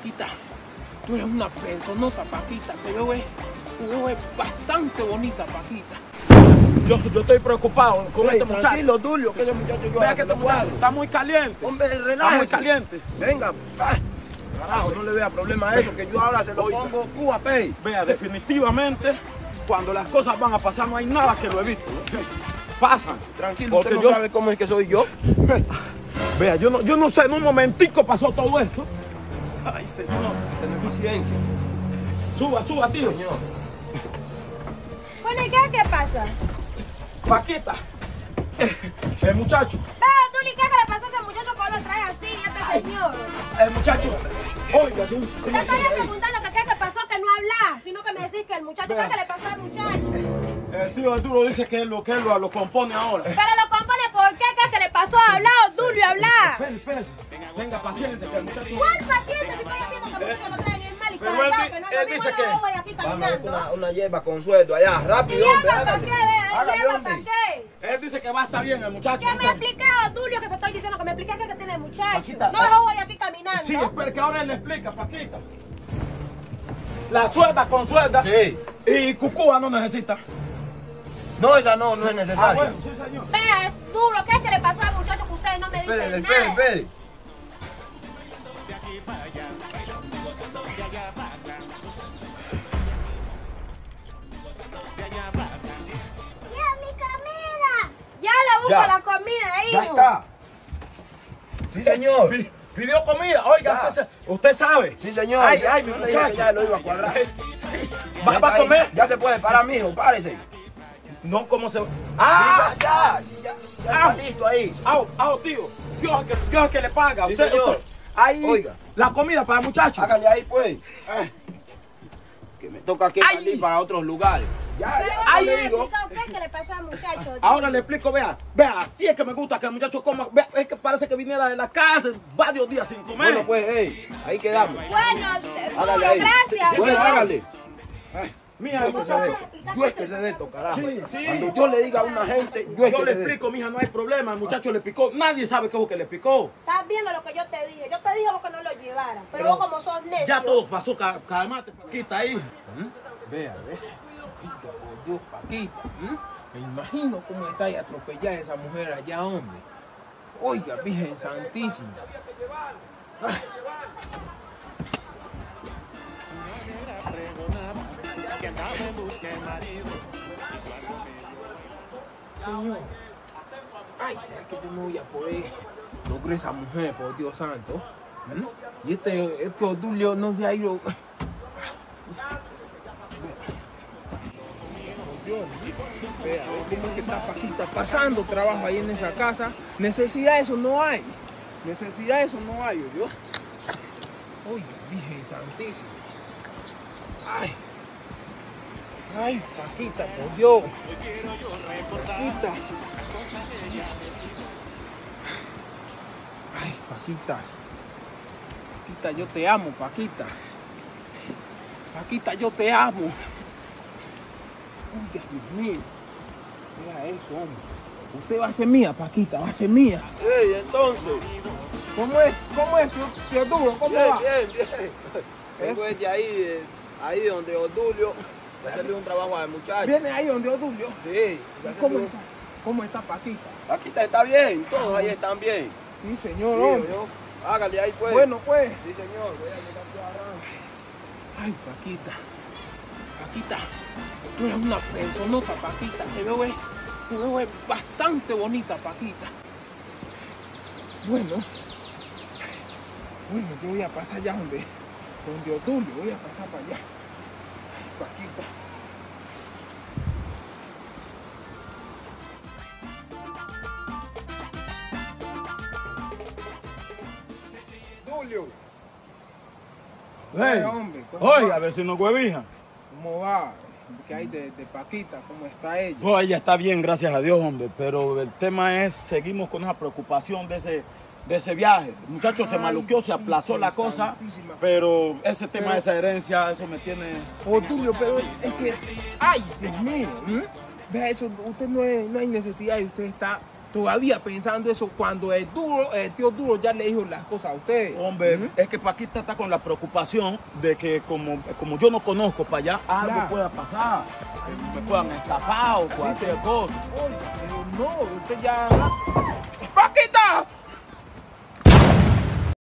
Paquita, tú eres una personota, Paquita. Te veo es bastante bonita, Paquita. Yo estoy preocupado con este muchacho. Tranquilo, Tulio, que ese muchacho yo Vea que este muchacho está muy caliente. Hombre, Está relájese. muy caliente. Venga, carajo, no le vea problema a eso, que yo ahora se lo pongo Cuba Pay. Vea, definitivamente, cuando las cosas van a pasar, no hay nada que lo evite. Pasan. Tranquilo, Porque usted no sabe cómo es que soy yo. Vea, yo no sé, en un momentico pasó todo esto. Ay, señor. Tener paciencia. Suba, tío. Señor. Bueno, ¿y qué pasa? Paquita. El muchacho. Tú ni qué le pasó a ese muchacho que lo trae así, este señor. El muchacho. Oiga, sí. Te estoy preguntando que qué pasó, que no hablas, sino que me decís que el muchacho, ¿qué le pasó al muchacho? El tío Arturo dice que él lo compone ahora. Pero lo compone, ¿por qué? ¿Qué le pasó? Habla, Tulio, habla. Espérese. Tenga paciencia, que el muchacho. ¿Cuál paciencia? Si estoy haciendo que el muchacho no trae el mal y Pero cargado, él que no él es dice lo que- mismo, no voy aquí Vamos caminando. una hierba con sueldo allá, ¿Y rápido, hombre, hierba para hágale. qué? Hágale, ¿Hierba hombre. para qué? Él dice que va a estar bien el muchacho. Que me explique, Tulio, que te estoy diciendo, que me explique qué tiene el muchacho. Paquita, No voy aquí caminando. Sí, espera que ahora él le explica, Paquita. La suelda con suelda. Sí. Y Cucúa no necesita. No, esa no es necesaria. Bueno, sí, señor. Vea, es duro, ¿qué es que le pasó al muchacho que ustedes no me dicen Espere, nada? espere. Ya le busco Ya. la comida, hijo. Ya está. Sí, señor. Pidió comida. Oiga, Ya. usted sabe. Sí, señor. Ay, mi Yo le dije que muchacho. ya lo iba a cuadrar. Sí. Ya ¿Va está a ahí. comer? Ya se puede parar, mijo, párese. No, ¿cómo se...? Ah, ¡Ah! ya está listo ahí. ¡Au, tío! Dios es que le paga. Sí, Usted, señor. ahí, Oiga. la comida para el muchacho. Hágale ahí, pues. Eh, Que me toca aquí Ay. salir para otros lugares. Ya, Pero ya, Ay, no le me digo. explicado qué es que le pasó al muchacho. Ahora le explico, vea, así es que me gusta que el muchacho coma. Vea, es que parece que viniera de la casa varios días sin comer. Bueno, pues, ahí quedamos. Bueno, Hágale Tulio, ahí. gracias. Bueno, hágale. Mira, el muchacho. Yo es que sé de esto, carajo. Sí, sí. Cuando yo le diga a una gente, yo es Yo que le sé de explico, mija, no hay problema. El muchacho le picó. Nadie sabe qué es lo que le picó. Estás viendo lo que yo te dije. Yo te dije vos que no lo llevaras. Pero vos como sos necio. Ya todo pasó. Calmate, Paquita, ahí. Vea, Paquita, por Dios, Paquita. Me imagino cómo está ahí atropellada esa mujer allá, hombre. Oiga, Virgen Santísima. Ay. Señor, ay, ¿será que yo no voy a poder lograr esa mujer, por Dios santo? Y este Odulio no se ha ido. Vea, cómo es que está Paquita pasando trabajo ahí en esa casa. Necesidad de eso no hay. Necesidad de eso no hay, ¿oyó? Oye, Virgen Santísima. Ay. Ay, Paquita, por Dios. Paquita. Ay, Paquita. Paquita, yo te amo, Paquita. Paquita, yo te amo. Oiga, Dios mío. Mira eso, hombre. Usted va a ser mía, Paquita, va a ser mía. Ey, entonces. ¿Cómo es, tío Duro? ¿Cómo Bien, va? bien. Vengo desde ahí donde Odulio, a hacerle un trabajo al muchacho. Viene ahí donde Odulio. Sí. ¿Cómo está Paquita? Paquita está bien, todos ahí están bien. Sí, señor, Sí, hombre. yo. Hágale ahí, pues. Bueno, pues. Sí, señor, voy a llegar aquí a Ay, Paquita. Paquita, tú eres una personota, Paquita. Te veo es bastante bonita, Paquita. Bueno, yo voy a pasar allá donde Odulio, voy a pasar para allá. Paquita. Odulio. Hey. Hombre, ¿cómo Oiga, va? vecino Huevija. ¿Cómo va? ¿Qué hay de Paquita? ¿Cómo está ella? No, ella está bien, gracias a Dios, hombre. Pero el tema es, seguimos con esa preocupación de ese viaje. El muchacho se Ay, maluqueó, se aplazó la cosa. santísima. Pero ese tema de esa herencia, eso me tiene... Tulio, pero es que... ¡Ay, Dios mío! Vea eso, usted no hay necesidad y usted está todavía pensando eso cuando el tío Duro ya le dijo las cosas a ustedes. Hombre, es que Paquita está con la preocupación de que como yo no conozco para allá, algo Claro. pueda pasar. Que me puedan estafar o cualquier cosa. Oiga, pero no, usted ya... ¡Paquita!